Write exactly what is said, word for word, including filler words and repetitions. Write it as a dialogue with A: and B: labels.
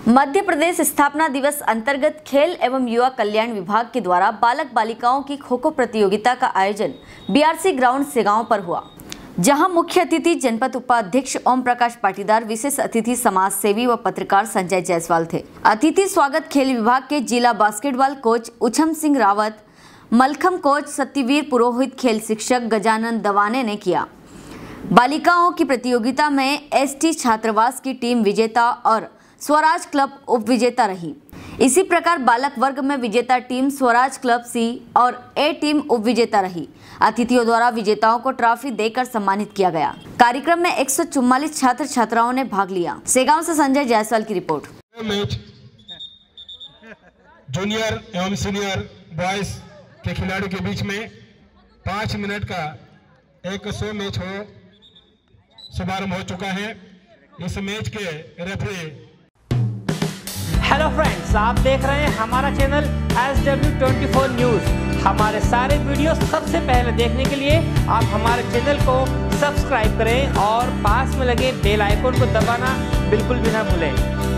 A: मध्य प्रदेश स्थापना दिवस अंतर्गत खेल एवं युवा कल्याण विभाग के द्वारा बालक बालिकाओं की खो खो प्रतियोगिता का आयोजन बीआरसी ग्राउंड सेगांव पर हुआ, जहां मुख्य अतिथि जनपद उपाध्यक्ष ओम प्रकाश पाटीदार, विशेष अतिथि समाज सेवी व पत्रकार संजय जायसवाल थे। अतिथि स्वागत खेल विभाग के जिला basketball coach Uchham Singh Rawat, mallakhamb coach Satyaveer Purohit, खेल शिक्षक गजानन दवाने ने किया। बालिकाओं की प्रतियोगिता में एसटी छात्रावास की टीम विजेता और स्वराज क्लब उप विजेता रही। इसी प्रकार बालक वर्ग में विजेता टीम स्वराज क्लब सी और ए टीम उप विजेता रही। अतिथियों द्वारा विजेताओं को ट्रॉफी देकर सम्मानित किया गया। कार्यक्रम में एक सौ चौवालीस छात्र छात्राओं ने भाग लिया। सेगांव से संजय जायसवाल की रिपोर्ट।
B: मैच जूनियर एवं सीनियर बॉयज के खिलाड़ियों के बीच में पाँच मिनट का एक सौ मैच हो शुभारंभ हो चुका है। इस मैच के रेफरी।
C: हेलो फ्रेंड्स, आप देख रहे हैं हमारा channel S W twenty four news. हमारे सारे वीडियो सबसे पहले देखने के लिए आप हमारे चैनल को सब्सक्राइब करें और पास में लगे बेल आइकन को दबाना बिल्कुल भी ना भूलें।